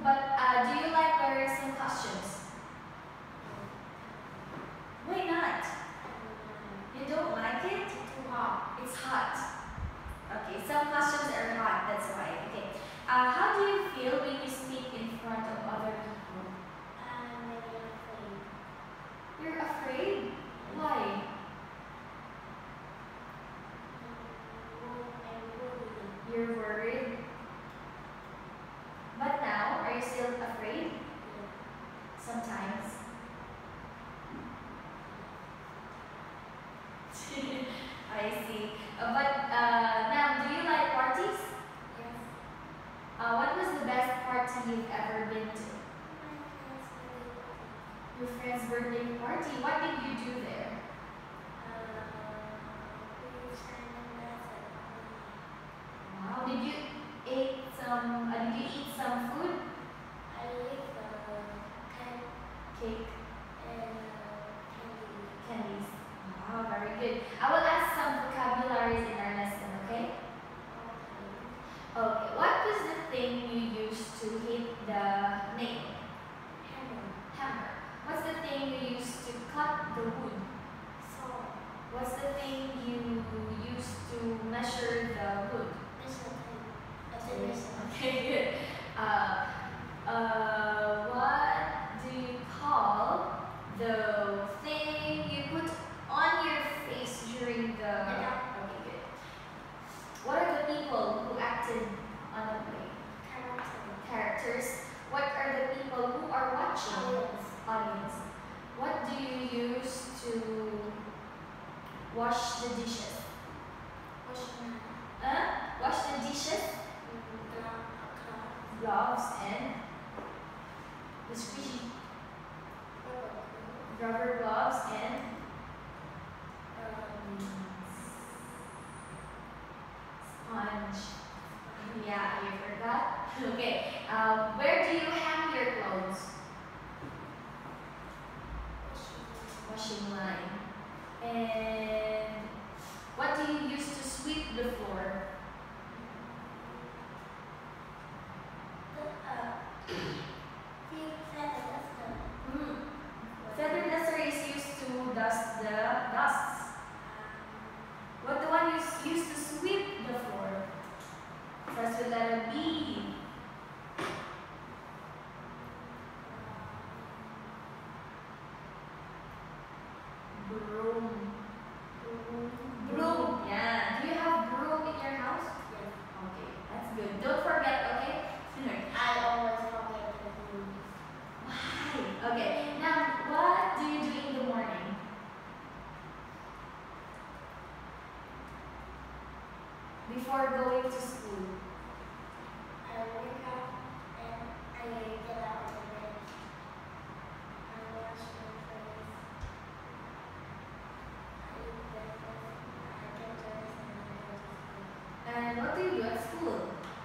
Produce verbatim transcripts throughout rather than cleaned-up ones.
But uh, do you like wearing some costumes? Why not? You don't like it? It's too hot. It's hot. Okay, some costumes are hot, that's why. Okay. Uh, how do you feel when you speak in front of other people? I'm very afraid. You're afraid? Why? I'm worried. You're worried? But now, are you still afraid? Sometimes. I see. Uh, but uh, now, do you like parties? Yes. Uh, what was the best party you've ever been to? My friend's birthday Your friend's birthday party. party. What did you do there? Uh, we sang a lesson. Wow. Did you eat some? Uh, did you eat some food? I ate the cake Cake, and uh, candy. candies. Wow, very good. I will ask some vocabularies in our lesson. Okay. Okay. Okay. What was the thing you used to hit the nail? Hammer. Hammer. What's the thing you used to cut the wood? Saw. What's the thing you used to measure the wood? Missile tape. That's a missile. Okay, good. Uh, uh, what do you call the thing you put on your face during the? Makeup. Okay, good. What are the people who acted on the play? Character. Characters. What are the people who are watching? Audience. Audience. What do you use to wash the dishes? Ocean. Huh? Wash the dishes? Gloves and the squishy rubber gloves and sponge. Yeah, you forgot. Okay. Um, where do you hang your clothes? Washing line. And what do you use to sweep the floor? Hmm. Feather duster is used to dust the dusts. What the one you s- use to sweep the floor? Starts with letter B. Broom. Broom. Yeah. Do you have broom in your house? Okay, that's good. Don't forget, okay? I always forget the food. Why? Okay. Now, what do you do in the morning? Before going to school? I wake up and I get out of bed. I wash my face. I eat breakfast. I get dressed and I go to school. And what do you do at school?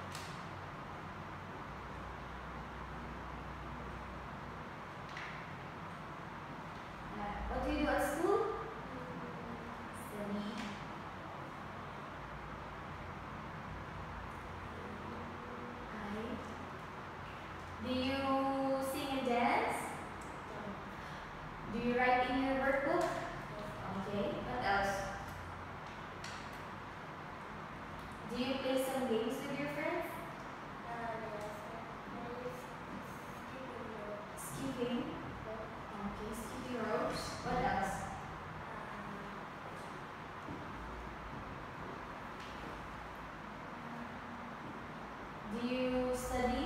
Uh, what do you do at school? Study. Right. Do you sing and dance? Do you write in your workbook? Okay. What else? Do you play some games with your friends? Skipping. Okay, skipping ropes. What else? Do you study